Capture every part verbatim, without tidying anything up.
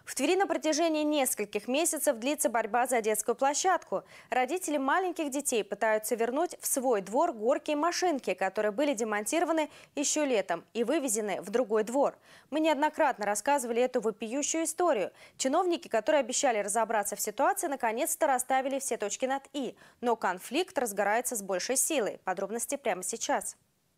В Твери на протяжении нескольких месяцев длится борьба за детскую площадку. Родители маленьких детей пытаются вернуть в свой двор горки и машинки, которые были демонтированы еще летом и вывезены в другой двор. Мы неоднократно рассказывали эту вопиющую историю. Чиновники, которые обещали разобраться в ситуации, наконец-то расставили все точки над «и». Но конфликт разгорается с большей силой. Подробности прямо сейчас.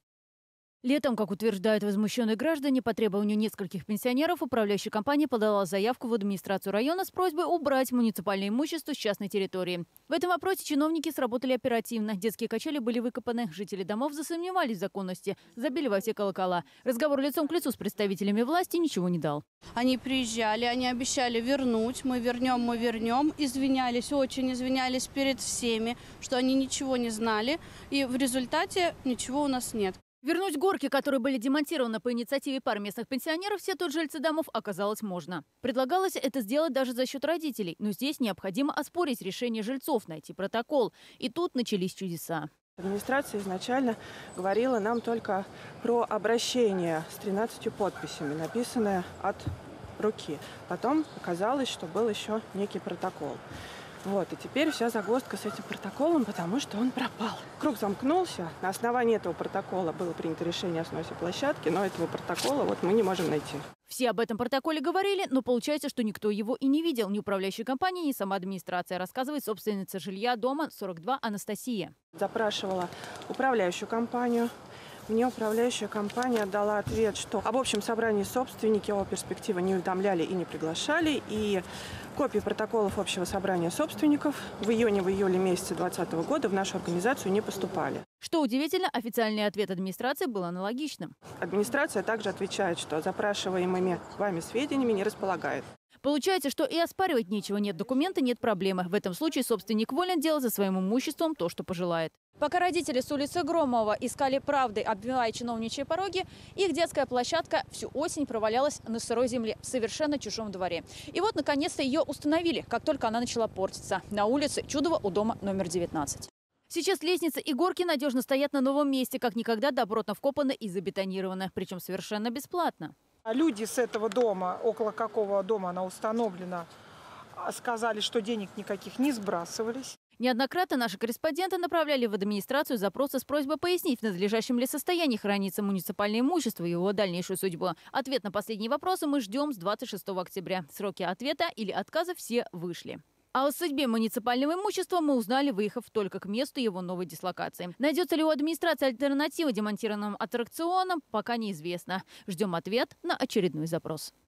Летом, как утверждают возмущенные граждане, по требованию нескольких пенсионеров управляющая компания подала заявку в администрацию района с просьбой убрать муниципальное имущество с частной территории. В этом вопросе чиновники сработали оперативно. Детские качели были выкопаны. Жители домов засомневались в законности, забили во все колокола. Разговор лицом к лицу с представителями власти ничего не дал. Они приезжали, они обещали вернуть. Мы вернем, мы вернем. Извинялись, очень извинялись перед всеми, что они ничего не знали. И в результате ничего у нас нет. Вернуть горки, которые были демонтированы по инициативе пар местных пенсионеров, все тут жильцы домов, оказалось можно. Предлагалось это сделать даже за счет родителей, но здесь необходимо оспорить решение жильцов, найти протокол. И тут начались чудеса. Администрация изначально говорила нам только про обращение с тринадцатью подписями, написанное от руки. Потом оказалось, что был еще некий протокол. Вот, и теперь вся загвоздка с этим протоколом, потому что он пропал. Круг замкнулся. На основании этого протокола было принято решение о сносе площадки, но этого протокола вот мы не можем найти. Все об этом протоколе говорили, но получается, что никто его и не видел. Ни управляющая компания, ни сама администрация, рассказывает собственница жилья дома сорок два Анастасия. Запрашивала управляющую компанию. Мне управляющая компания дала ответ, что об общем собрании собственники о перспективе не уведомляли и не приглашали. И копии протоколов общего собрания собственников в июне, в июле месяце две тысячи двадцатого года в нашу организацию не поступали. Что удивительно, официальный ответ администрации был аналогичным. Администрация также отвечает, что запрашиваемыми вами сведениями не располагает. Получается, что и оспаривать нечего, нет документа, нет проблемы. В этом случае собственник волен делать за своим имуществом то, что пожелает. Пока родители с улицы Громова искали правды, оббивая чиновничьи пороги, их детская площадка всю осень провалялась на сырой земле в совершенно чужом дворе. И вот, наконец-то, ее установили, как только она начала портиться. На улице Чудово у дома номер девятнадцать. Сейчас лестница и горки надежно стоят на новом месте, как никогда добротно вкопаны и забетонированы, причем совершенно бесплатно. Люди с этого дома, около какого дома она установлена, сказали, что денег никаких не сбрасывались. Неоднократно наши корреспонденты направляли в администрацию запросы с просьбой пояснить, в надлежащем ли состоянии хранится муниципальное имущество и его дальнейшую судьбу. Ответ на последние вопросы мы ждем с двадцать шестого октября. Сроки ответа или отказа все вышли. А о судьбе муниципального имущества мы узнали, выехав только к месту его новой дислокации. Найдется ли у администрации альтернатива демонтированным аттракционам, пока неизвестно. Ждем ответ на очередной запрос.